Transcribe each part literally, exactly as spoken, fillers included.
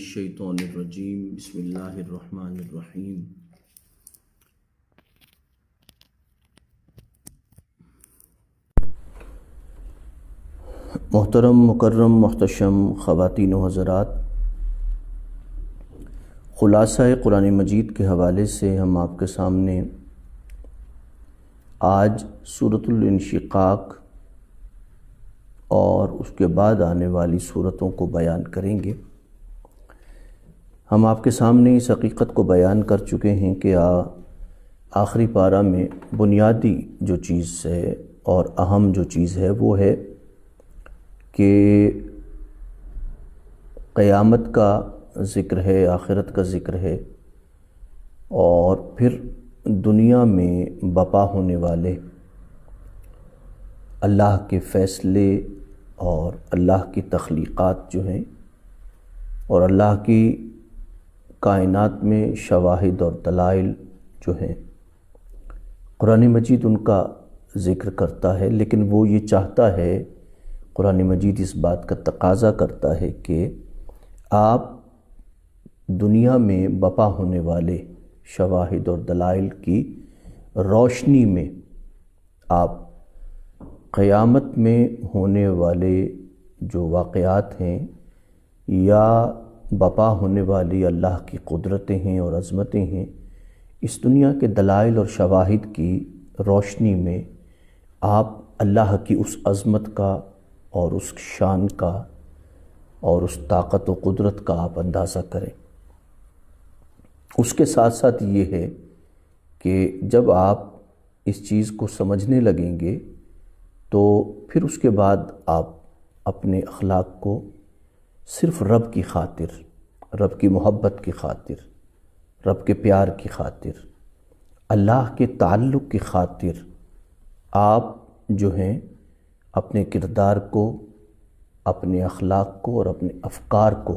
الشیطان الرجیم بسم اللہ الرحمن الرحیم۔ محترم مکرم محتشم خواتین و حضرات، خلاصہ قرآن مجید کے حوالے سے ہم آپ کے سامنے آج سورۃ الانشقاق اور اس کے بعد آنے والی سورتوں کو بیان کریں گے۔ ہم آپ کے سامنے اس حقیقت کو بیان کر چکے ہیں کہ آخری پارہ میں بنیادی جو چیز ہے اور اہم جو چیز ہے وہ ہے کہ قیامت کا ذکر ہے، آخرت کا ذکر ہے، اور پھر دنیا میں بپا ہونے والے اللہ کے فیصلے اور اللہ کی تخلیقات جو ہیں اور اللہ کی کائنات میں شواہد اور دلائل جو ہیں، قرآن مجید ان کا ذکر کرتا ہے، لیکن وہ یہ چاہتا ہے، قرآن مجید اس بات کا تقاضا کرتا ہے کہ آپ دنیا میں بپا ہونے والے شواہد اور دلائل کی روشنی میں آپ قیامت میں ہونے والے جو واقعات ہیں یا بپا ہونے والی اللہ کی قدرتیں ہیں اور عظمتیں ہیں، اس دنیا کے دلائل اور شواہد کی روشنی میں آپ اللہ کی اس عظمت کا اور اس شان کا اور اس طاقت و قدرت کا آپ اندازہ کریں۔ اس کے ساتھ ساتھ یہ ہے کہ جب آپ اس چیز کو سمجھنے لگیں گے تو پھر اس کے بعد آپ اپنے اخلاق کو صرف رب کی خاطر، رب کی محبت کی خاطر، رب کے پیار کی خاطر، اللہ کے تعلق کی خاطر آپ جو ہیں اپنے کردار کو، اپنے اخلاق کو اور اپنے افکار کو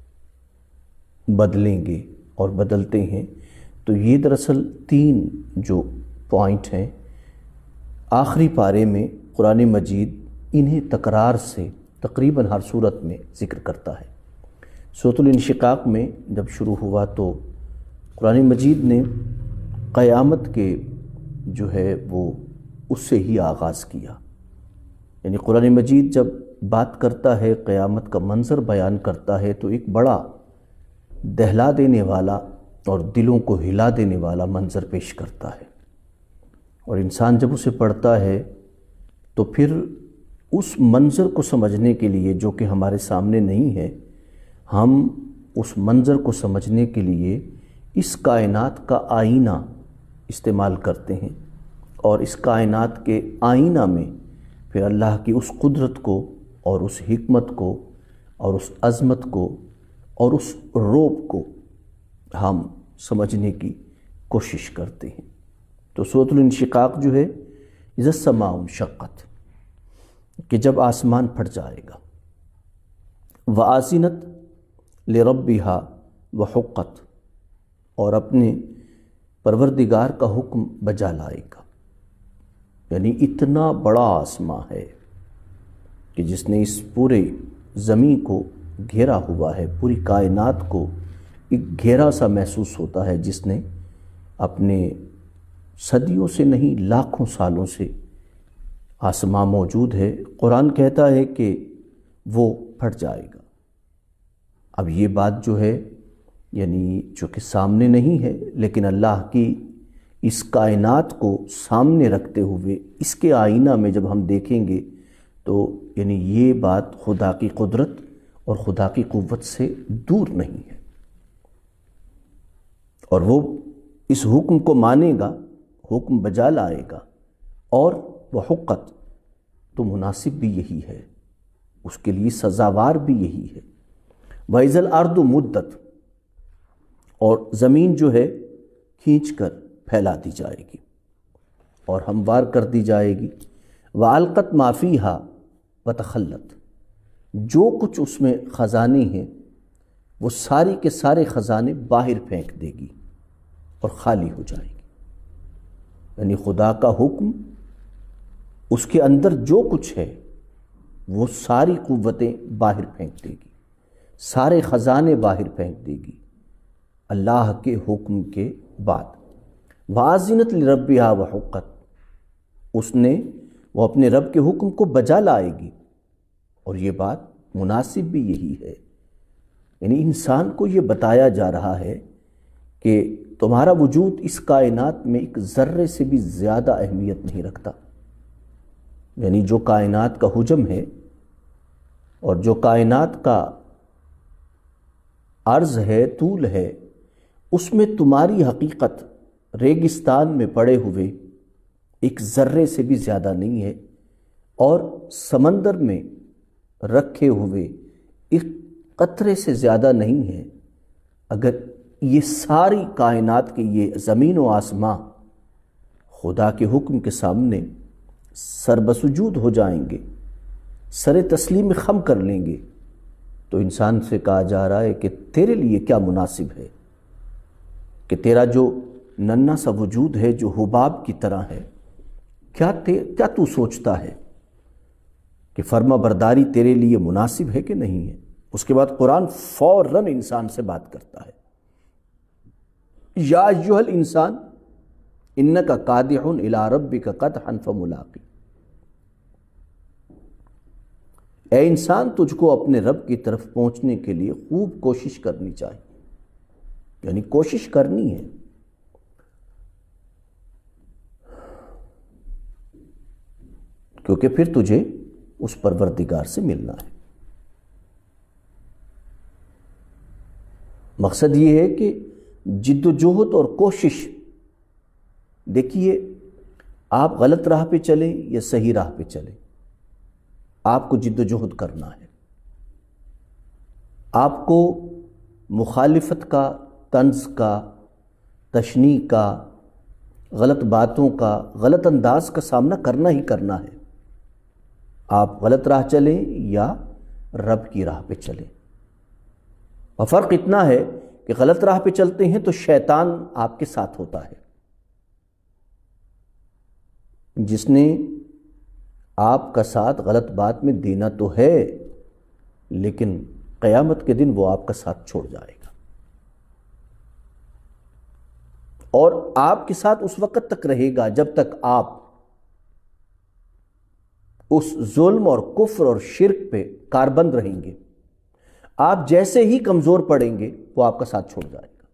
بدلیں گے اور بدلتے ہیں۔ تو یہ دراصل تین جو پوائنٹ ہیں آخری پارے میں قرآن مجید انہیں تکرار سے تقریباً ہر صورت میں ذکر کرتا ہے۔ سورۃ الانشقاق میں جب شروع ہوا تو قرآن مجید نے قیامت کے جو ہے وہ اس سے ہی آغاز کیا، یعنی قرآن مجید جب بات کرتا ہے، قیامت کا منظر بیان کرتا ہے تو ایک بڑا دہلا دینے والا اور دلوں کو ہلا دینے والا منظر پیش کرتا ہے، اور انسان جب اسے پڑھتا ہے تو پھر اس منظر کو سمجھنے کے لیے جو کہ ہمارے سامنے نہیں ہے، ہم اس منظر کو سمجھنے کے لیے اس کائنات کا آئینہ استعمال کرتے ہیں، اور اس کائنات کے آئینہ میں پھر اللہ کی اس قدرت کو اور اس حکمت کو اور اس عظمت کو اور اس روب کو ہم سمجھنے کی کوشش کرتے ہیں۔ تو سورۃ الانشقاق جو ہے اذا السماء انشقت، کہ جب آسمان پھٹ جائے گا، وَآذِنَتْ لِرَبِّهَا وَحُقَّتْ، اور اپنے پروردگار کا حکم بجا لائے گا، یعنی اتنا بڑا آسمان ہے کہ جس نے اس پورے زمین کو گھیرا ہوا ہے، پوری کائنات کو ایک گھیرا سا محسوس ہوتا ہے، جس نے اپنے صدیوں سے نہیں لاکھوں سالوں سے آسمان موجود ہے۔ قرآن کہتا ہے کہ وہ پھٹ جائے گا۔ اب یہ بات جو ہے یعنی جو کہ سامنے نہیں ہے، لیکن اللہ کی اس کائنات کو سامنے رکھتے ہوئے اس کے آئینہ میں جب ہم دیکھیں گے تو یعنی یہ بات خدا کی قدرت اور خدا کی قوت سے دور نہیں ہے، اور وہ اس حکم کو مانے گا، حکم بجا لائے گا، اور وہ حقت تو مناسب بھی یہی ہے، اس کے لیے سزاوار بھی یہی ہے۔ وَإِذَا الْأَرْضُ مُدَّتْ، اور زمین جو ہے کھینچ کر پھیلا دی جائے گی اور ہموار کر دی جائے گی۔ وَأَلْقَتْ مَا فِيهَا وَتَخَلَّتْ، جو کچھ اس میں خزانے ہیں وہ ساری کے سارے خزانے باہر پھینک دے گی اور خالی ہو جائے گی، یعنی خدا کا حکم، اس کے اندر جو کچھ ہے وہ ساری قوتیں باہر پھینک دے گی، سارے خزانے باہر پھینک دے گی اللہ کے حکم کے بعد۔ وَأَذِنَتْ لِرَبِّهَا وَحُقَّتْ، اس نے وہ اپنے رب کے حکم کو بجا لائے گی، اور یہ بات مناسب بھی یہی ہے۔ یعنی انسان کو یہ بتایا جا رہا ہے کہ تمہارا وجود اس کائنات میں ایک ذرے سے بھی زیادہ اہمیت نہیں رکھتا۔ یعنی جو کائنات کا حجم ہے اور جو کائنات کا عرض ہے، طول ہے، اس میں تمہاری حقیقت ریگستان میں پڑے ہوئے ایک ذرے سے بھی زیادہ نہیں ہے، اور سمندر میں رکھے ہوئے ایک قطرے سے زیادہ نہیں ہے۔ اگر یہ ساری کائنات کے یہ زمین و آسماں خدا کے حکم کے سامنے سر بسجود ہو جائیں گے، سر تسلیم خم کر لیں گے، تو انسان سے کہا جا رہا ہے کہ تیرے لیے کیا مناسب ہے کہ تیرا جو ننھا سا وجود ہے جو حباب کی طرح ہے، کیا کیا تو سوچتا ہے کہ فرما برداری تیرے لیے مناسب ہے کہ نہیں ہے؟ اس کے بعد قرآن فوراً انسان سے بات کرتا ہے، یا ایھا الانسان انک کادح الی ربک قدحا فملاقی، اے انسان تجھ کو اپنے رب کی طرف پہنچنے کے لیے خوب کوشش کرنی چاہیے، یعنی کوشش کرنی ہے، کیونکہ پھر تجھے اس پروردگار سے ملنا ہے۔ مقصد یہ ہے کہ جد و جہد اور کوشش، دیکھیے آپ غلط راہ پہ چلیں یا صحیح راہ پہ چلیں، آپ کو جد و جہد کرنا ہے۔ آپ کو مخالفت کا، طنز کا، تشنیع کا، غلط باتوں کا، غلط انداز کا سامنا کرنا ہی کرنا ہے۔ آپ غلط راہ چلیں یا رب کی راہ پہ چلیں، اور فرق اتنا ہے کہ غلط راہ پہ چلتے ہیں تو شیطان آپ کے ساتھ ہوتا ہے، جس نے آپ کا ساتھ غلط بات میں دینا تو ہے، لیکن قیامت کے دن وہ آپ کا ساتھ چھوڑ جائے گا، اور آپ کے ساتھ اس وقت تک رہے گا جب تک آپ اس ظلم اور کفر اور شرک پہ کاربند رہیں گے۔ آپ جیسے ہی کمزور پڑیں گے وہ آپ کا ساتھ چھوڑ جائے گا،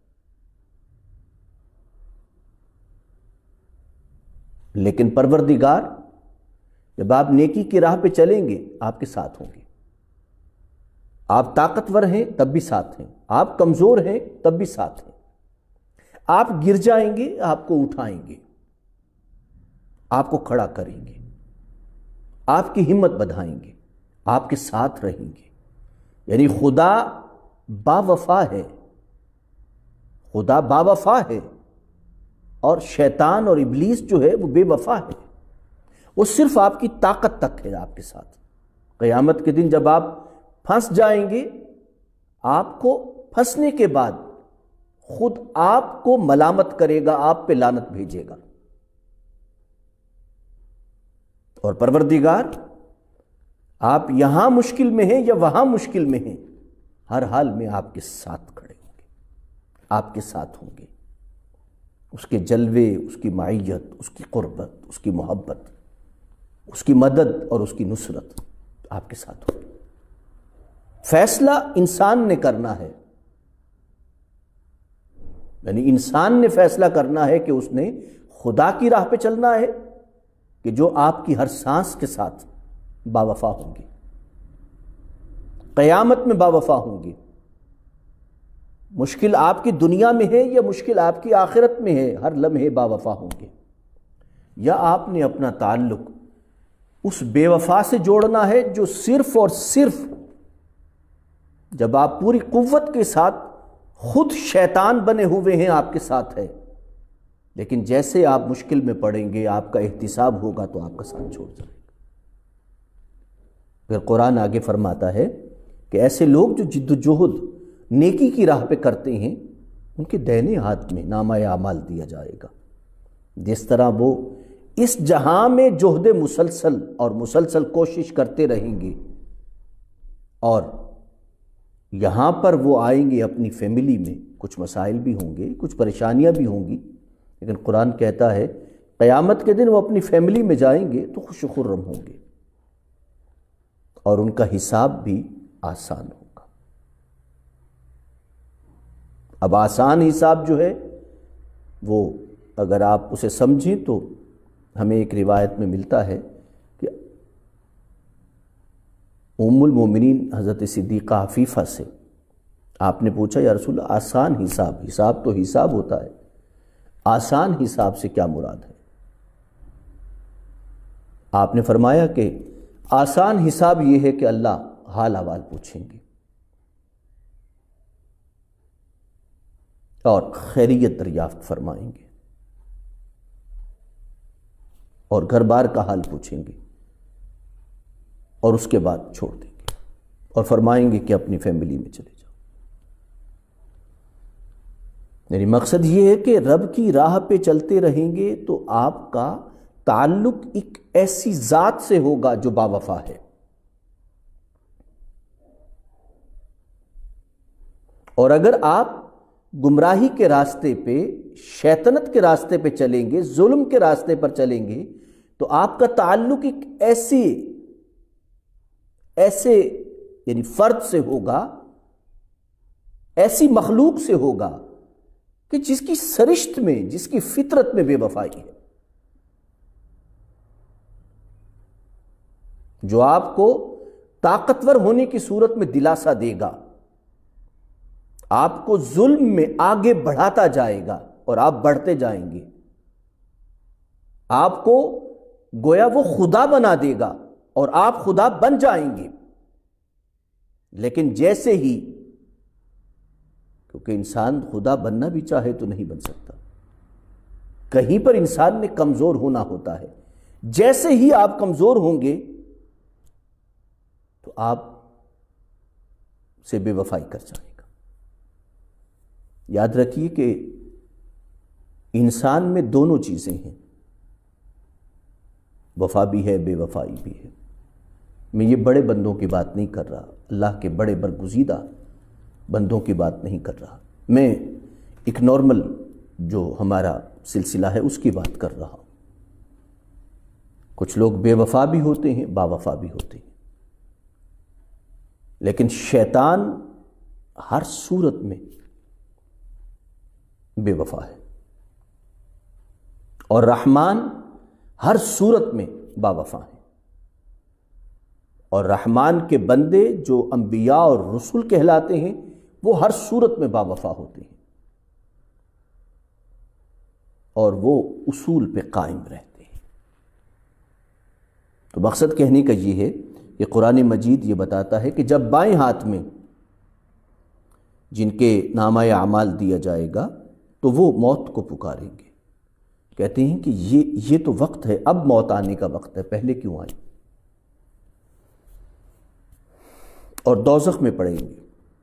لیکن پروردگار جب آپ نیکی کی راہ پہ چلیں گے آپ کے ساتھ ہوں گے۔ آپ طاقتور ہیں تب بھی ساتھ ہیں، آپ کمزور ہیں تب بھی ساتھ ہیں، آپ گر جائیں گے آپ کو اٹھائیں گے، آپ کو کھڑا کریں گے، آپ کی ہمت بڑھائیں گے، آپ کے ساتھ رہیں گے۔ یعنی خدا با وفا ہے، خدا با وفا ہے، اور شیطان اور ابلیس جو ہے وہ بے وفا ہے، وہ صرف آپ کی طاقت تک ہے آپ کے ساتھ۔ قیامت کے دن جب آپ پھنس جائیں گے، آپ کو پھنسنے کے بعد خود آپ کو ملامت کرے گا، آپ پہ لعنت بھیجے گا، اور پروردگار آپ یہاں مشکل میں ہیں یا وہاں مشکل میں ہیں، ہر حال میں آپ کے ساتھ کھڑے ہوں گے، آپ کے ساتھ ہوں گے۔ اس کے جلوے، اس کی معیت، اس کی قربت، اس کی محبت، اس کی مدد اور اس کی نصرت آپ کے ساتھ ہوگی۔ فیصلہ انسان نے کرنا ہے، یعنی انسان نے فیصلہ کرنا ہے کہ اس نے خدا کی راہ پہ چلنا ہے کہ جو آپ کی ہر سانس کے ساتھ باوفا ہوں گے، قیامت میں باوفا ہوں گے۔ مشکل آپ کی دنیا میں ہے یا مشکل آپ کی آخرت میں ہے، ہر لمحے باوفا ہوں گے۔ یا آپ نے اپنا تعلق اس بے وفا سے جوڑنا ہے جو صرف اور صرف جب آپ پوری قوت کے ساتھ خود شیطان بنے ہوئے ہیں آپ کے ساتھ ہے، لیکن جیسے آپ مشکل میں پڑیں گے، آپ کا احتساب ہوگا تو آپ کا ساتھ چھوڑ جائے گا۔ پھر قرآن آگے فرماتا ہے کہ ایسے لوگ جو جد و جہد نیکی کی راہ پہ کرتے ہیں، ان کے دائنے ہاتھ میں نامہ اعمال دیا جائے گا۔ جس طرح وہ اس جہاں میں جہد مسلسل اور مسلسل کوشش کرتے رہیں گے، اور یہاں پر وہ آئیں گے اپنی فیملی میں، کچھ مسائل بھی ہوں گے، کچھ پریشانیاں بھی ہوں گی، لیکن قرآن کہتا ہے قیامت کے دن وہ اپنی فیملی میں جائیں گے تو خوش و خرم ہوں گے، اور ان کا حساب بھی آسان ہوگا۔ اب آسان حساب جو ہے وہ اگر آپ اسے سمجھیں تو ہمیں ایک روایت میں ملتا ہے کہ ام المومنین حضرت صدیقہ عفیفہ سے آپ نے پوچھا یا رسول اللہ آسان حساب، حساب تو حساب ہوتا ہے، آسان حساب سے کیا مراد ہے؟ آپ نے فرمایا کہ آسان حساب یہ ہے کہ اللہ حال احوال پوچھیں گے اور خیریت دریافت فرمائیں گے اور گھر بار کا حال پوچھیں گے اور اس کے بعد چھوڑ دیں گے اور فرمائیں گے کہ اپنی فیملی میں چلے جاؤ۔ یعنی مقصد یہ ہے کہ رب کی راہ پہ چلتے رہیں گے تو آپ کا تعلق ایک ایسی ذات سے ہوگا جو باوفا ہے، اور اگر آپ گمراہی کے راستے پہ، شیطنت کے راستے پہ چلیں گے، ظلم کے راستے پر چلیں گے تو آپ کا تعلق ایک ایسی ایسے یعنی فرد سے ہوگا، ایسی مخلوق سے ہوگا کہ جس کی سرشت میں، جس کی فطرت میں بے وفائی ہے، جو آپ کو طاقتور ہونے کی صورت میں دلاسا دے گا، آپ کو ظلم میں آگے بڑھاتا جائے گا اور آپ بڑھتے جائیں گے، آپ کو گویا وہ خدا بنا دے گا اور آپ خدا بن جائیں گے۔ لیکن جیسے ہی، کیونکہ انسان خدا بننا بھی چاہے تو نہیں بن سکتا، کہیں پر انسان نے کمزور ہونا ہوتا ہے، جیسے ہی آپ کمزور ہوں گے تو آپ سے بے وفائی کر جائے گا۔ یاد رکھیے کہ انسان میں دونوں چیزیں ہیں، وفا بھی ہے، بے وفائی بھی ہے۔ میں یہ بڑے بندوں کی بات نہیں کر رہا، اللہ کے بڑے برگزیدہ بندوں کی بات نہیں کر رہا، میں ایک نارمل جو ہمارا سلسلہ ہے اس کی بات کر رہا ہوں۔ کچھ لوگ بے وفا بھی ہوتے ہیں، با وفا بھی ہوتے ہیں، لیکن شیطان ہر صورت میں بے وفا ہے اور رحمان ہر صورت میں با وفا ہے، اور رحمان کے بندے جو انبیاء اور رسول کہلاتے ہیں وہ ہر صورت میں با وفا ہوتے ہیں اور وہ اصول پہ قائم رہتے ہیں۔ تو مقصد کہنے کا یہ ہے کہ قرآن مجید یہ بتاتا ہے کہ جب بائیں ہاتھ میں جن کے نامہ اعمال دیا جائے گا تو وہ موت کو پکاریں گے، کہتے ہیں کہ یہ یہ تو وقت ہے، اب موت آنے کا وقت ہے، پہلے کیوں آئی؟ اور دوزخ میں پڑیں گے،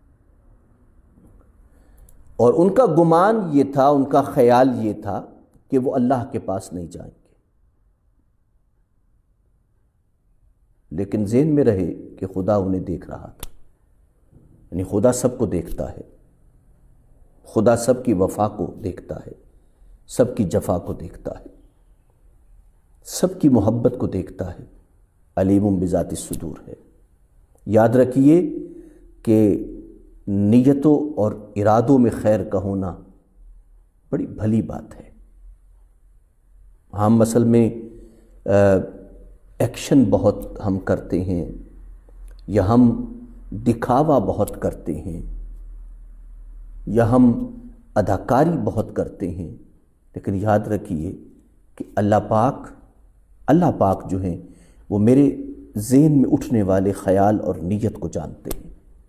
اور ان کا گمان یہ تھا، ان کا خیال یہ تھا کہ وہ اللہ کے پاس نہیں جائیں گے، لیکن ذہن میں رہے کہ خدا انہیں دیکھ رہا تھا۔ یعنی خدا سب کو دیکھتا ہے، خدا سب کی وفا کو دیکھتا ہے، سب کی جفا کو دیکھتا ہے، سب کی محبت کو دیکھتا ہے، علیم بذات الصدور ہے۔ یاد رکھیے کہ نیتوں اور ارادوں میں خیر کا ہونا بڑی بھلی بات ہے۔ ہم اصل میں ایکشن بہت ہم کرتے ہیں یا ہم دکھاوا بہت کرتے ہیں یا ہم اداکاری بہت کرتے ہیں، لیکن یاد رکھیے کہ اللہ پاک اللہ پاک جو ہیں وہ میرے ذہن میں اٹھنے والے خیال اور نیت کو جانتے ہیں،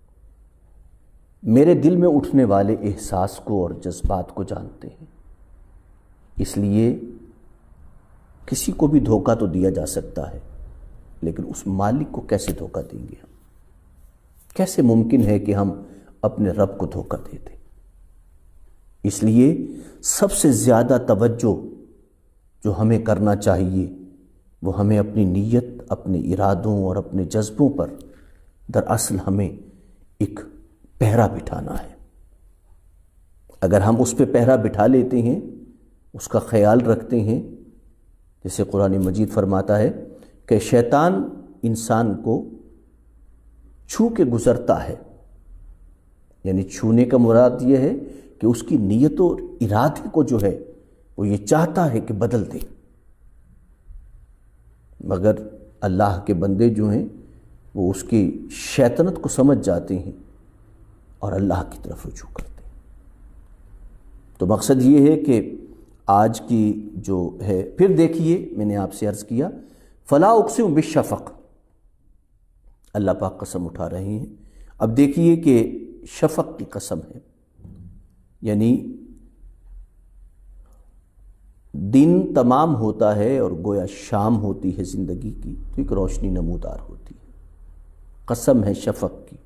میرے دل میں اٹھنے والے احساس کو اور جذبات کو جانتے ہیں۔ اس لیے کسی کو بھی دھوکہ تو دیا جا سکتا ہے، لیکن اس مالک کو کیسے دھوکہ دیں گے ہم؟ کیسے ممکن ہے کہ ہم اپنے رب کو دھوکہ دے دیں؟ اس لیے سب سے زیادہ توجہ جو ہمیں کرنا چاہیے وہ ہمیں اپنی نیت، اپنے ارادوں اور اپنے جذبوں پر دراصل ہمیں ایک پہرا بٹھانا ہے۔ اگر ہم اس پہ پہرا بٹھا لیتے ہیں، اس کا خیال رکھتے ہیں، جیسے قرآن مجید فرماتا ہے کہ شیطان انسان کو چھو کے گزرتا ہے، یعنی چھونے کا مراد یہ ہے کہ اس کی نیت اور ارادے کو جو ہے وہ یہ چاہتا ہے کہ بدل دے، مگر اللہ کے بندے جو ہیں وہ اس کی شیطنت کو سمجھ جاتے ہیں اور اللہ کی طرف رجوع کرتے ہیں۔ تو مقصد یہ ہے کہ آج کی جو ہے، پھر دیکھیے میں نے آپ سے عرض کیا فلا اقسم بالشفق، اللہ پاک قسم اٹھا رہے ہیں۔ اب دیکھیے کہ شفق کی قسم ہے، یعنی دن تمام ہوتا ہے اور گویا شام ہوتی ہے زندگی کی، تو ایک روشنی نمودار ہوتی ہے۔ قسم ہے شفق کی،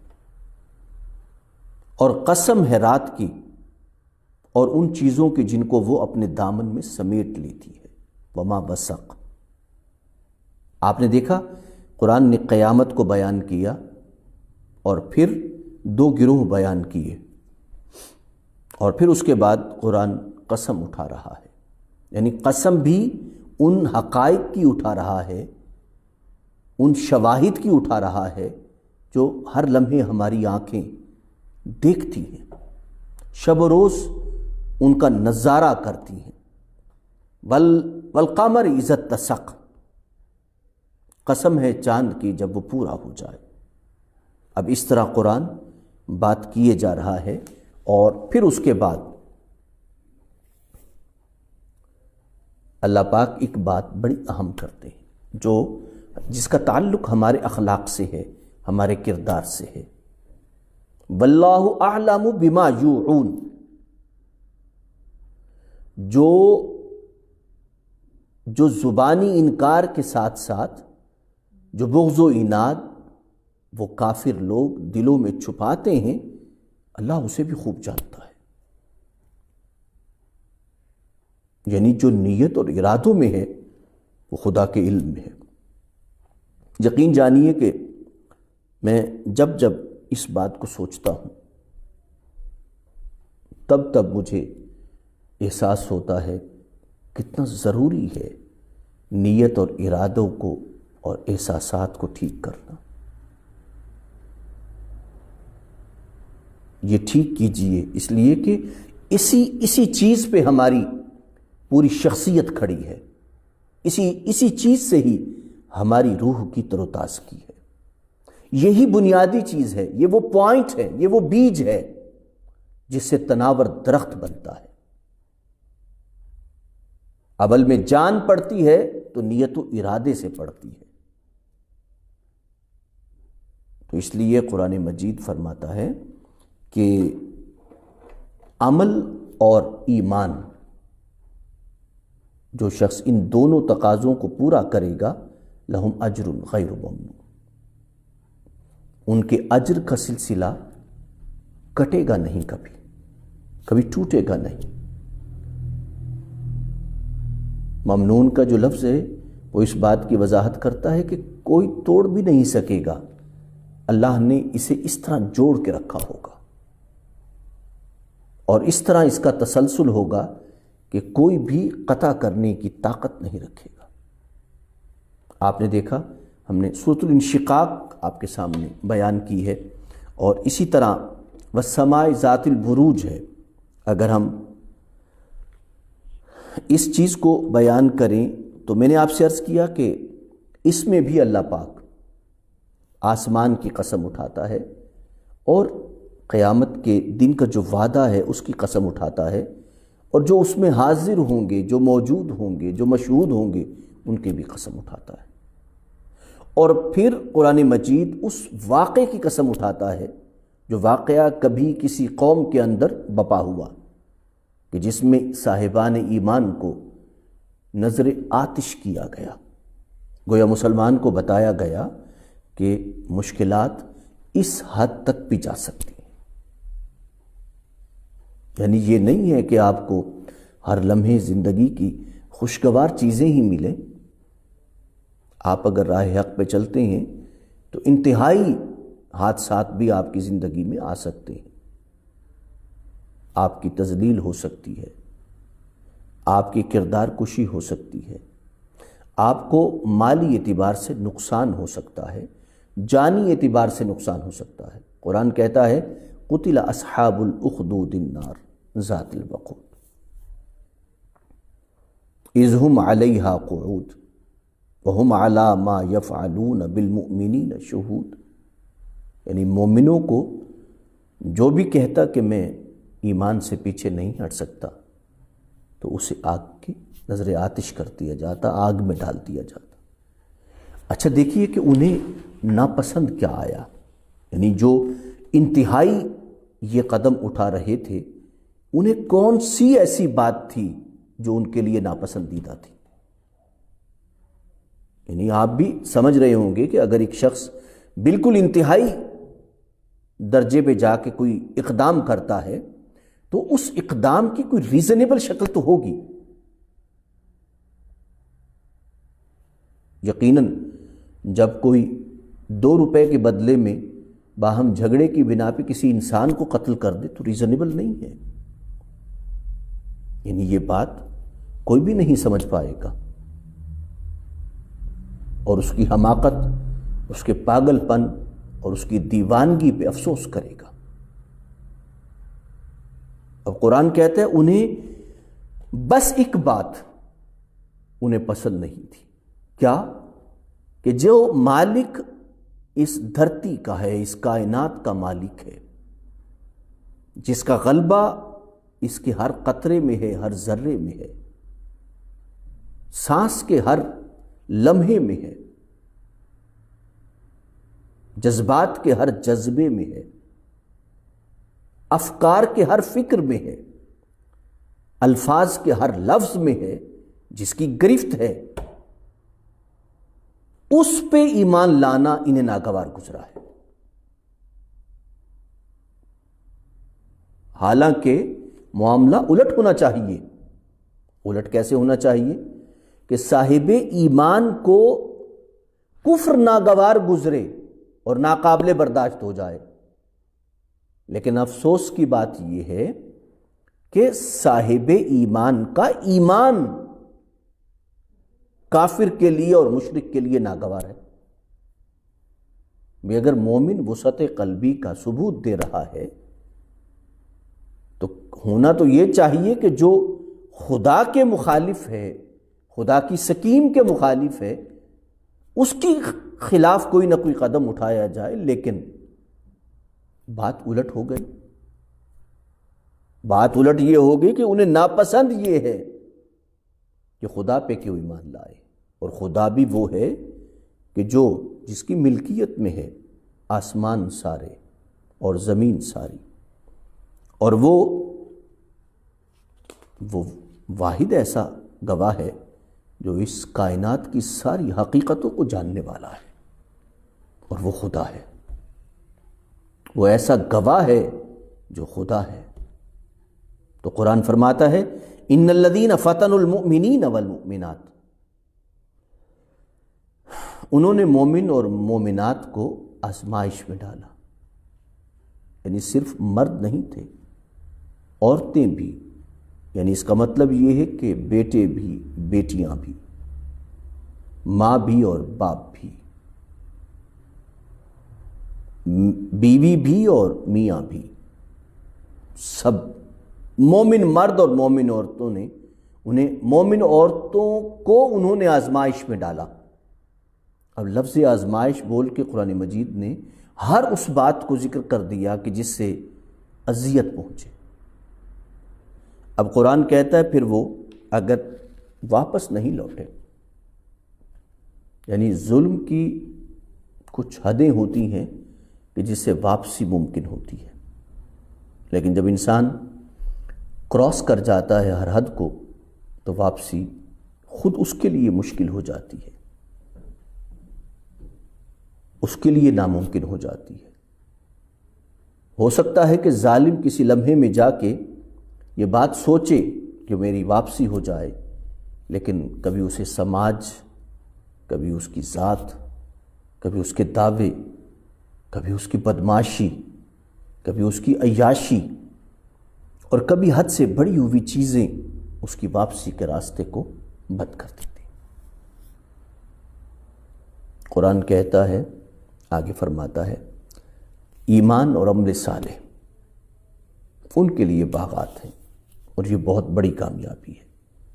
اور قسم ہے رات کی اور ان چیزوں کی جن کو وہ اپنے دامن میں سمیٹ لیتی ہے۔ وما بسق، آپ نے دیکھا قرآن نے قیامت کو بیان کیا اور پھر دو گروہ بیان کیے، اور پھر اس کے بعد قرآن قسم اٹھا رہا ہے، یعنی قسم بھی ان حقائق کی اٹھا رہا ہے، ان شواہد کی اٹھا رہا ہے جو ہر لمحے ہماری آنکھیں دیکھتی ہیں، شب و روز ان کا نظارہ کرتی ہیں۔ ول والقمر اذا اتسق، قسم ہے چاند کی جب وہ پورا ہو جائے۔ اب اس طرح قرآن بات کیے جا رہا ہے، اور پھر اس کے بعد اللہ پاک ایک بات بڑی اہم کرتے ہیں جو جس کا تعلق ہمارے اخلاق سے ہے، ہمارے کردار سے ہے۔ واللہ اعلم بما یوعون، جو جو زبانی انکار کے ساتھ ساتھ جو بغض و عناد وہ کافر لوگ دلوں میں چھپاتے ہیں، اللہ اسے بھی خوب جانتا ہے۔ یعنی جو نیت اور ارادوں میں ہے وہ خدا کے علم میں ہے۔ یقین جانیے کہ میں جب جب اس بات کو سوچتا ہوں تب تب مجھے احساس ہوتا ہے کتنا ضروری ہے نیت اور ارادوں کو اور احساسات کو ٹھیک کرنا۔ یہ ٹھیک کیجئے، اس لیے کہ اسی اسی چیز پہ ہماری پوری شخصیت کھڑی ہے، اسی اسی چیز سے ہی ہماری روح کی تر و تازگی ہے۔ یہی بنیادی چیز ہے، یہ وہ پوائنٹ ہے، یہ وہ بیج ہے جس سے تناور درخت بنتا ہے۔ اول میں جان پڑتی ہے تو نیت و ارادے سے پڑتی ہے۔ تو اس لیے قرآن مجید فرماتا ہے کہ عمل اور ایمان، جو شخص ان دونوں تقاضوں کو پورا کرے گا لہم اجر غیر ممنون، ان کے اجر کا سلسلہ کٹے گا نہیں، کبھی کبھی ٹوٹے گا نہیں۔ ممنون کا جو لفظ ہے وہ اس بات کی وضاحت کرتا ہے کہ کوئی توڑ بھی نہیں سکے گا، اللہ نے اسے اس طرح جوڑ کے رکھا ہوگا اور اس طرح اس کا تسلسل ہوگا کہ کوئی بھی قطع کرنے کی طاقت نہیں رکھے گا۔ آپ نے دیکھا ہم نے سورۃ الانشقاق آپ کے سامنے بیان کی ہے، اور اسی طرح والسماء ذات البروج ہے۔ اگر ہم اس چیز کو بیان کریں تو میں نے آپ سے عرض کیا کہ اس میں بھی اللہ پاک آسمان کی قسم اٹھاتا ہے اور قیامت کے دن کا جو وعدہ ہے اس کی قسم اٹھاتا ہے، اور جو اس میں حاضر ہوں گے، جو موجود ہوں گے، جو مشہود ہوں گے، ان کی بھی قسم اٹھاتا ہے۔ اور پھر قرآن مجید اس واقعے کی قسم اٹھاتا ہے جو واقعہ کبھی کسی قوم کے اندر بپا ہوا، کہ جس میں صاحبان ایمان کو نظر آتش کیا گیا، گویا مسلمان کو بتایا گیا کہ مشکلات اس حد تک بھی جا سکتی ہیں۔ یعنی یہ نہیں ہے کہ آپ کو ہر لمحے زندگی کی خوشگوار چیزیں ہی ملیں۔ آپ اگر راہ حق پہ چلتے ہیں تو انتہائی حادثات بھی آپ کی زندگی میں آ سکتے ہیں، آپ کی تذلیل ہو سکتی ہے، آپ کی کردار کشی ہو سکتی ہے، آپ کو مالی اعتبار سے نقصان ہو سکتا ہے، جانی اعتبار سے نقصان ہو سکتا ہے۔ قرآن کہتا ہے قتل اصحاب الاخدود النار ذات الوقود اذ هم علیہا قعود وهم علی ما یفعلون بالمؤمنین شہود۔ یعنی مومنوں کو جو بھی کہتا کہ میں ایمان سے پیچھے نہیں ہٹ سکتا تو اسے آگ کی نظر آتش کر دیا جاتا، آگ میں ڈال دیا جاتا۔ اچھا دیکھیے کہ انہیں ناپسند کیا آیا، یعنی جو انتہائی یہ قدم اٹھا رہے تھے انہیں کون سی ایسی بات تھی جو ان کے لیے ناپسندیدہ تھی۔ یعنی آپ بھی سمجھ رہے ہوں گے کہ اگر ایک شخص بالکل انتہائی درجے پہ جا کے کوئی اقدام کرتا ہے تو اس اقدام کی کوئی ریزنیبل شکل تو ہوگی۔ یقیناً جب کوئی دو روپے کے بدلے میں باہم جھگڑے کی بنا پہ کسی انسان کو قتل کر دے تو ریزنیبل نہیں ہے، یعنی یہ بات کوئی بھی نہیں سمجھ پائے گا اور اس کی حماقت، اس کے پاگل پن اور اس کی دیوانگی پہ افسوس کرے گا۔ اب قرآن کہتا ہے انہیں بس ایک بات انہیں پسند نہیں تھی، کیا؟ کہ جو مالک اس دھرتی کا ہے، اس کائنات کا مالک ہے، جس کا غلبہ اس کے ہر قطرے میں ہے، ہر ذرے میں ہے، سانس کے ہر لمحے میں ہے، جذبات کے ہر جذبے میں ہے، افکار کے ہر فکر میں ہے، الفاظ کے ہر لفظ میں ہے، جس کی گرفت ہے، اس پہ ایمان لانا انہیں ناگوار گزرا ہے۔ حالانکہ معاملہ الٹ ہونا چاہیے۔ الٹ کیسے ہونا چاہیے؟ کہ صاحب ایمان کو کفر ناگوار گزرے اور ناقابل برداشت ہو جائے، لیکن افسوس کی بات یہ ہے کہ صاحب ایمان کا ایمان کافر کے لیے اور مشرک کے لیے ناگوار ہے۔ بھی اگر مومن وسعت قلبی کا ثبوت دے رہا ہے تو ہونا تو یہ چاہیے کہ جو خدا کے مخالف ہے، خدا کی سکیم کے مخالف ہے، اس کی خلاف کوئی نہ کوئی قدم اٹھایا جائے، لیکن بات الٹ ہو گئی۔ بات الٹ یہ ہوگی کہ انہیں ناپسند یہ ہے کہ خدا پہ کیوں ایمان لائے، اور خدا بھی وہ ہے کہ جو جس کی ملکیت میں ہے آسمان سارے اور زمین ساری، اور وہ وہ واحد ایسا گواہ ہے جو اس کائنات کی ساری حقیقتوں کو جاننے والا ہے، اور وہ خدا ہے۔ وہ ایسا گواہ ہے جو خدا ہے۔ تو قرآن فرماتا ہے ان الذین فتنوا المؤمنین والمؤمنات، انہوں نے مومن اور مومنات کو آزمائش میں ڈالا، یعنی صرف مرد نہیں تھے، عورتیں بھی، یعنی اس کا مطلب یہ ہے کہ بیٹے بھی، بیٹیاں بھی، ماں بھی اور باپ بھی، بیوی بھی اور میاں بھی، سب مومن مرد اور مومن عورتوں نے انہیں مومن عورتوں کو انہوں نے آزمائش میں ڈالا۔ اب لفظ آزمائش بول کے قرآن مجید نے ہر اس بات کو ذکر کر دیا کہ جس سے اذیت پہنچے۔ اب قرآن کہتا ہے پھر وہ اگر واپس نہیں لوٹے، یعنی ظلم کی کچھ حدیں ہوتی ہیں کہ جس سے واپسی ممکن ہوتی ہے، لیکن جب انسان کراس کر جاتا ہے ہر حد کو تو واپسی خود اس کے لیے مشکل ہو جاتی ہے، اس کے لیے ناممکن ہو جاتی ہے۔ ہو سکتا ہے کہ ظالم کسی لمحے میں جا کے یہ بات سوچے کہ میری واپسی ہو جائے، لیکن کبھی اسے سماج، کبھی اس کی ذات، کبھی اس کے دعوے کبھی اس کی بدمعاشی، کبھی اس کی عیاشی، اور کبھی حد سے بڑی ہوئی چیزیں اس کی واپسی کے راستے کو بند کر دیتی۔ قرآن کہتا ہے، آگے فرماتا ہے، ایمان اور عمل صالح ان کے لیے باغات ہیں، اور یہ بہت بڑی کامیابی ہے۔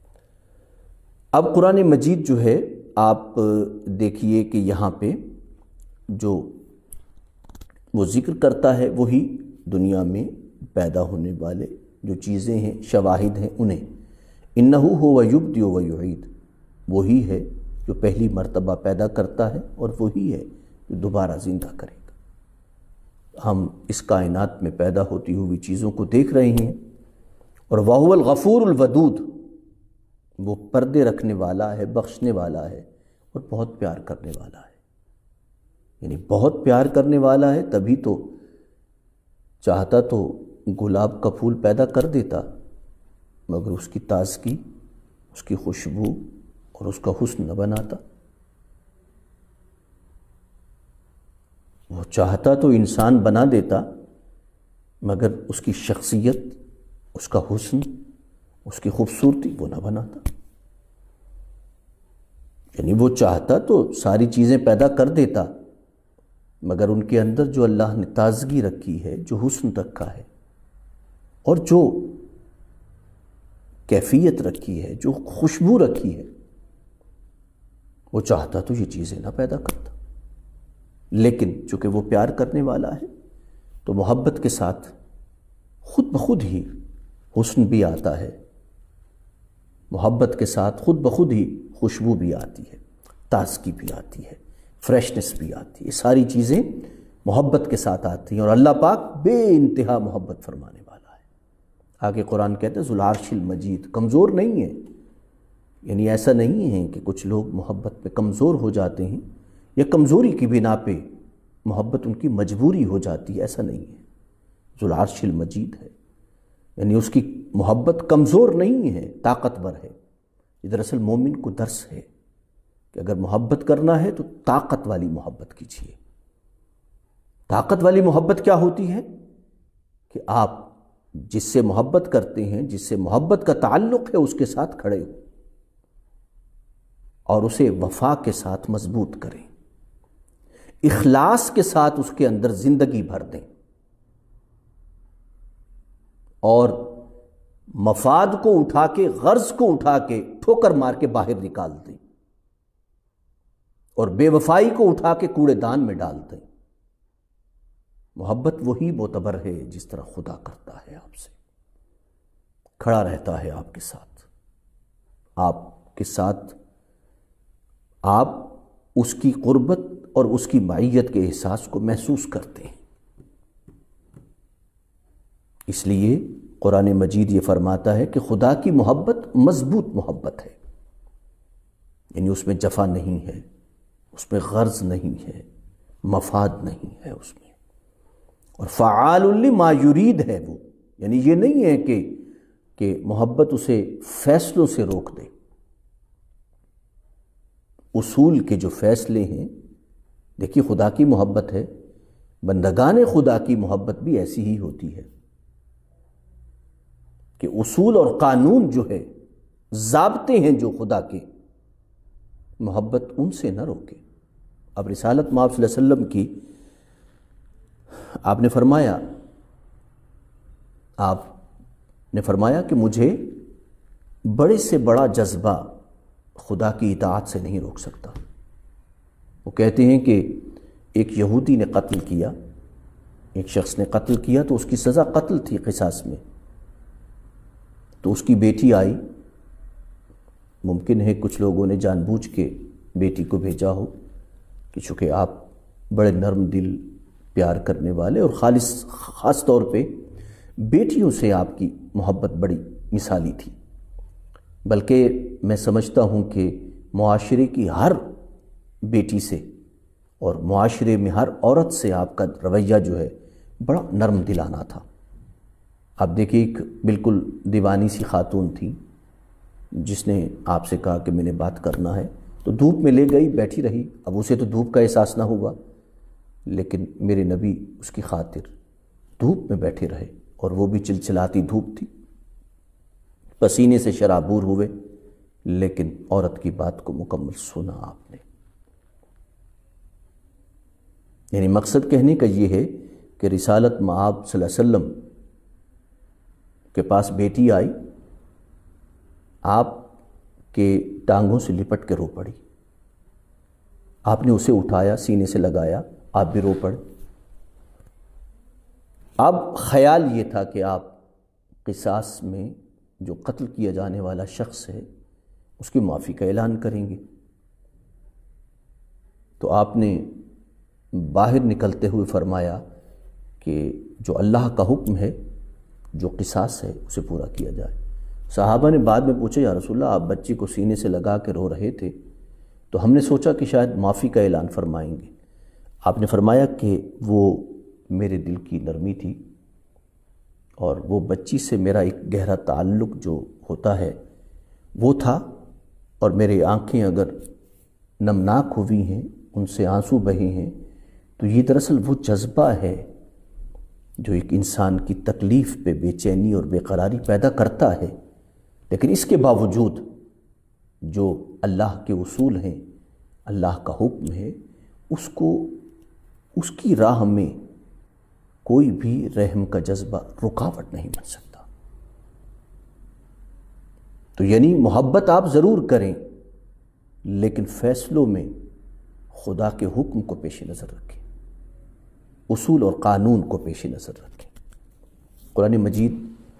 اب قرآن مجید جو ہے آپ دیکھیے کہ یہاں پہ جو وہ ذکر کرتا ہے وہی دنیا میں پیدا ہونے والے جو چیزیں ہیں، شواہد ہیں، انہیں انہ هو یبدئ و یعید، وہی ہے جو پہلی مرتبہ پیدا کرتا ہے اور وہی ہے جو دوبارہ زندہ کرے گا۔ ہم اس کائنات میں پیدا ہوتی ہوئی چیزوں کو دیکھ رہے ہیں، اور وَهُوَ الْغَفُورُ الْوَدُودُ، وہ پردے رکھنے والا ہے، بخشنے والا ہے، اور بہت پیار کرنے والا ہے۔ یعنی بہت پیار کرنے والا ہے، تبھی تو چاہتا تو گلاب کا پھول پیدا کر دیتا، مگر اس کی تازگی، اس کی خوشبو اور اس کا حسن نہ بناتا۔ وہ چاہتا تو انسان بنا دیتا، مگر اس کی شخصیت، اس کا حسن، اس کی خوبصورتی وہ نہ بناتا۔ یعنی وہ چاہتا تو ساری چیزیں پیدا کر دیتا، مگر ان کے اندر جو اللہ نے تازگی رکھی ہے، جو حسن رکھا ہے، اور جو کیفیت رکھی ہے، جو خوشبو رکھی ہے، وہ چاہتا تو یہ چیزیں نہ پیدا کرتا۔ لیکن چونکہ وہ پیار کرنے والا ہے تو محبت کے ساتھ خود بخود ہی حسن بھی آتا ہے، محبت کے ساتھ خود بخود ہی خوشبو بھی آتی ہے، تازگی بھی آتی ہے، فریشنس بھی آتی ہے، ساری چیزیں محبت کے ساتھ آتی ہیں، اور اللہ پاک بے انتہا محبت فرمانے والا ہے۔ آگے قرآن کہتے ہیں ذو العرش المجید، کمزور نہیں ہے، یعنی ایسا نہیں ہے کہ کچھ لوگ محبت پہ کمزور ہو جاتے ہیں یا کمزوری کی بنا پہ محبت ان کی مجبوری ہو جاتی ہے، ایسا نہیں ہے۔ ذو العرش المجید ہے، یعنی اس کی محبت کمزور نہیں ہے، طاقتور ہے۔ یہ دراصل مومن کو درس ہے کہ اگر محبت کرنا ہے تو طاقت والی محبت کیجیے۔ طاقت والی محبت کیا ہوتی ہے؟ کہ آپ جس سے محبت کرتے ہیں، جس سے محبت کا تعلق ہے، اس کے ساتھ کھڑے ہو اور اسے وفا کے ساتھ مضبوط کریں، اخلاص کے ساتھ اس کے اندر زندگی بھر دیں، اور مفاد کو اٹھا کے، غرض کو اٹھا کے ٹھوکر مار کے باہر نکال دیں، اور بے وفائی کو اٹھا کے کوڑے دان میں ڈال دیں۔ محبت وہی معتبر ہے جس طرح خدا کرتا ہے آپ سے، کھڑا رہتا ہے آپ کے ساتھ، آپ کے ساتھ آپ اس کی قربت اور اس کی معیت کے احساس کو محسوس کرتے ہیں۔ اس لیے قرآن مجید یہ فرماتا ہے کہ خدا کی محبت مضبوط محبت ہے، یعنی اس میں جفا نہیں ہے، اس میں غرض نہیں ہے، مفاد نہیں ہے اس میں، اور فعال لما یرید ہے وہ، یعنی یہ نہیں ہے کہ کہ محبت اسے فیصلوں سے روک دے۔ اصول کے جو فیصلے ہیں، دیکھیے خدا کی محبت ہے، بندگان خدا کی محبت بھی ایسی ہی ہوتی ہے کہ اصول اور قانون جو ہے، ضابطے ہیں جو خدا کے، محبت ان سے نہ روکے۔ اب رسالت مآب صلی اللہ علیہ وسلم کی آپ نے فرمایا آپ نے فرمایا کہ مجھے بڑے سے بڑا جذبہ خدا کی اطاعت سے نہیں روک سکتا۔ وہ کہتے ہیں کہ ایک یہودی نے قتل کیا، ایک شخص نے قتل کیا تو اس کی سزا قتل تھی قصاص میں، تو اس کی بیٹی آئی، ممکن ہے کچھ لوگوں نے جان بوجھ کے بیٹی کو بھیجا ہو کہ چونکہ آپ بڑے نرم دل، پیار کرنے والے، اور خالص خاص طور پہ بیٹیوں سے آپ کی محبت بڑی مثالی تھی، بلکہ میں سمجھتا ہوں کہ معاشرے کی ہر بیٹی سے اور معاشرے میں ہر عورت سے آپ کا رویہ جو ہے بڑا نرم دلانہ تھا۔ آپ دیکھیے ایک بالکل دیوانی سی خاتون تھی جس نے آپ سے کہا کہ میں نے بات کرنا ہے، تو دھوپ میں لے گئی، بیٹھی رہی۔ اب اسے تو دھوپ کا احساس نہ ہوا، لیکن میرے نبی اس کی خاطر دھوپ میں بیٹھے رہے، اور وہ بھی چلچلاتی دھوپ تھی، پسینے سے شرابور ہوئے، لیکن عورت کی بات کو مکمل سنا آپ نے۔ یعنی مقصد کہنے کا یہ ہے کہ رسالت مآب صلی اللہ علیہ وسلم کے پاس بیٹی آئی، آپ کے ٹانگوں سے لپٹ کے رو پڑی، آپ نے اسے اٹھایا، سینے سے لگایا، آپ بھی رو پڑے۔ اب خیال یہ تھا کہ آپ قصاص میں جو قتل کیا جانے والا شخص ہے اس کی معافی کا اعلان کریں گے، تو آپ نے باہر نکلتے ہوئے فرمایا کہ جو اللہ کا حکم ہے، جو قصاص ہے، اسے پورا کیا جائے۔ صحابہ نے بعد میں پوچھا، یا رسول اللہ آپ بچی کو سینے سے لگا کے رو رہے تھے، تو ہم نے سوچا کہ شاید معافی کا اعلان فرمائیں گے۔ آپ نے فرمایا کہ وہ میرے دل کی نرمی تھی، اور وہ بچی سے میرا ایک گہرا تعلق جو ہوتا ہے وہ تھا، اور میری آنکھیں اگر نمناک ہوئی ہیں، ان سے آنسو بہے ہیں، تو یہ دراصل وہ جذبہ ہے جو ایک انسان کی تکلیف پہ بے چینی اور بے قراری پیدا کرتا ہے، لیکن اس کے باوجود جو اللہ کے اصول ہیں، اللہ کا حکم ہے، اس کو اس کی راہ میں کوئی بھی رحم کا جذبہ رکاوٹ نہیں بن سکتا۔ تو یعنی محبت آپ ضرور کریں، لیکن فیصلوں میں خدا کے حکم کو پیش نظر رکھیں، اصول اور قانون کو پیش نظر رکھیں۔ قرآن مجید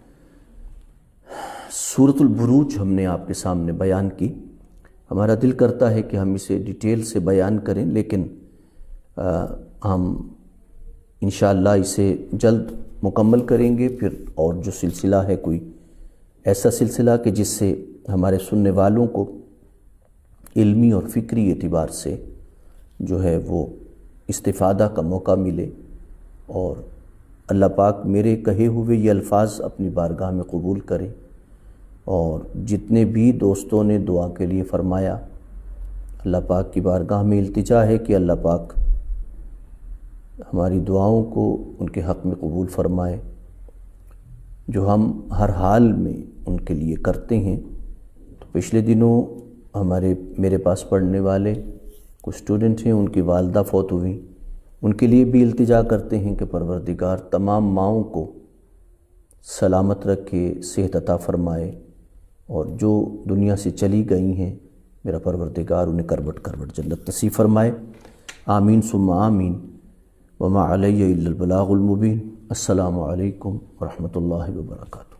سورۃ البروج ہم نے آپ کے سامنے بیان کی، ہمارا دل کرتا ہے کہ ہم اسے ڈیٹیل سے بیان کریں، لیکن ہم انشاءاللہ اسے جلد مکمل کریں گے۔ پھر اور جو سلسلہ ہے کوئی ایسا سلسلہ کہ جس سے ہمارے سننے والوں کو علمی اور فکری اعتبار سے جو ہے وہ استفادہ کا موقع ملے، اور اللہ پاک میرے کہے ہوئے یہ الفاظ اپنی بارگاہ میں قبول کرے، اور جتنے بھی دوستوں نے دعا کے لیے فرمایا، اللہ پاک کی بارگاہ میں التجا ہے کہ اللہ پاک ہماری دعاؤں کو ان کے حق میں قبول فرمائے، جو ہم ہر حال میں ان کے لیے کرتے ہیں۔ تو پچھلے دنوں ہمارے میرے پاس پڑھنے والے کچھ اسٹوڈنٹ ہیں، ان کی والدہ فوت ہوئی، ان کے لیے بھی التجا کرتے ہیں کہ پروردگار تمام ماؤں کو سلامت رکھے، صحت عطا فرمائے، اور جو دنیا سے چلی گئی ہیں میرا پروردگار انہیں کروٹ کروٹ جنت نصیب فرمائے۔ آمین ثم آمین۔ وما علی الا البلاغ المبین۔ السلام علیکم ورحمۃ اللہ وبرکاتہ۔